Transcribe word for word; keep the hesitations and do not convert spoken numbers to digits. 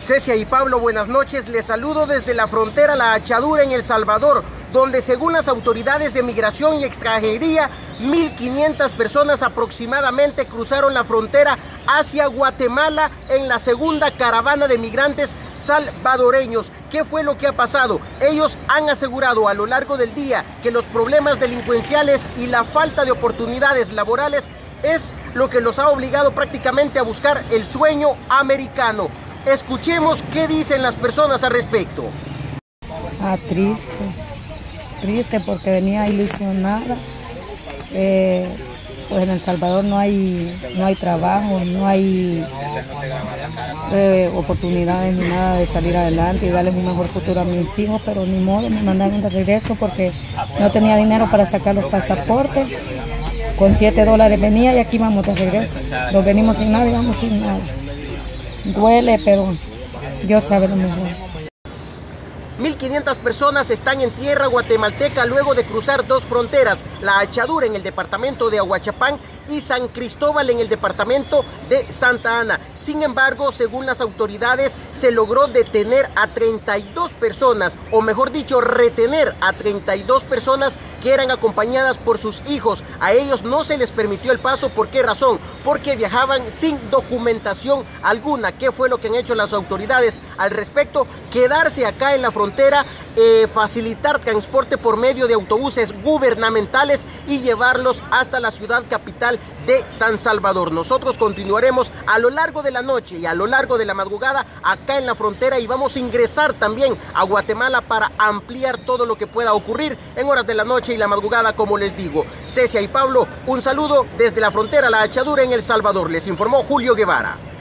Cecia y Pablo, buenas noches. Les saludo desde la frontera La Achadura en El Salvador, donde según las autoridades de Migración y Extranjería, mil quinientas personas aproximadamente cruzaron la frontera hacia Guatemala en la segunda caravana de migrantes salvadoreños. ¿Qué fue lo que ha pasado? Ellos han asegurado a lo largo del día que los problemas delincuenciales y la falta de oportunidades laborales es lo que los ha obligado prácticamente a buscar el sueño americano. Escuchemos qué dicen las personas al respecto. Ah, triste, triste porque venía ilusionada. Eh, pues en El Salvador no hay, no hay trabajo, no hay eh, oportunidades ni nada de salir adelante y darles un mejor futuro a mis hijos, pero ni modo, me mandaron de regreso porque no tenía dinero para sacar los pasaportes. Con siete dólares venía y aquí vamos de regreso. Los venimos sin nada y vamos sin nada. Duele, pero Dios sabe lo mejor. mil quinientas personas están en tierra guatemalteca luego de cruzar dos fronteras, La Achadura en el departamento de Ahuachapán y San Cristóbal en el departamento de Santa Ana. Sin embargo, según las autoridades, se logró detener a treinta y dos personas, o mejor dicho, retener a treinta y dos personas que eran acompañadas por sus hijos. A ellos no se les permitió el paso. ¿Por qué razón? Porque viajaban sin documentación alguna. ¿Qué fue lo que han hecho las autoridades al respecto? Quedarse acá en la frontera, eh, facilitar transporte por medio de autobuses gubernamentales y llevarlos hasta la ciudad capital de San Salvador. Nosotros continuaremos a lo largo de la noche y a lo largo de la madrugada acá en la frontera y vamos a ingresar también a Guatemala para ampliar todo lo que pueda ocurrir en horas de la noche y la madrugada, como les digo. Cecia y Pablo, un saludo desde la frontera La Achadura en El Salvador. Les informó Julio Guevara.